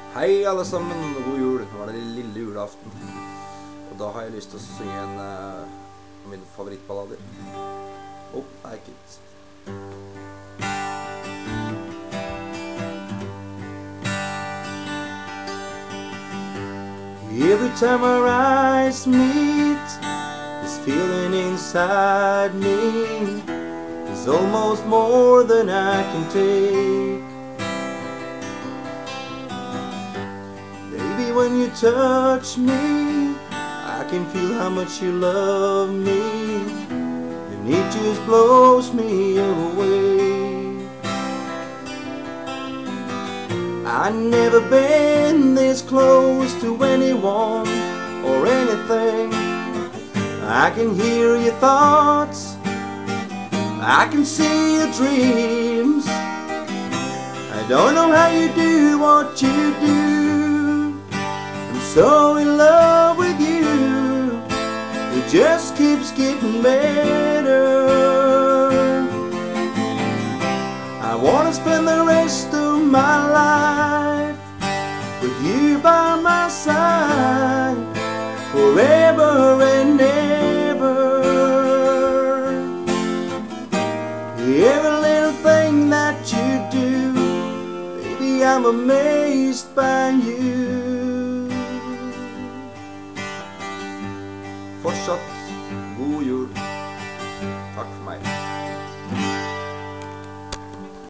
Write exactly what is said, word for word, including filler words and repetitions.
Hei alle sammen, god jul. Nå er det lille julaften. Og da har jeg lyst til å synge en uh, av mine favorittballader. Oh, like it. Every time our eyes meet, this feeling inside me is almost more than I can take. Baby, when you touch me, I can feel how much you love me, and it just blows me away. I've never been this close to anyone or anything. I can hear your thoughts, I can see your dreams. I don't know how you do what you do. I'm so in love with you, it just keeps getting better. I wanna spend the rest of my life with you by my side, forever and ever. Every little thing that you do, baby, I'm amazed by you. Fortsatt god jul. Takk for meg.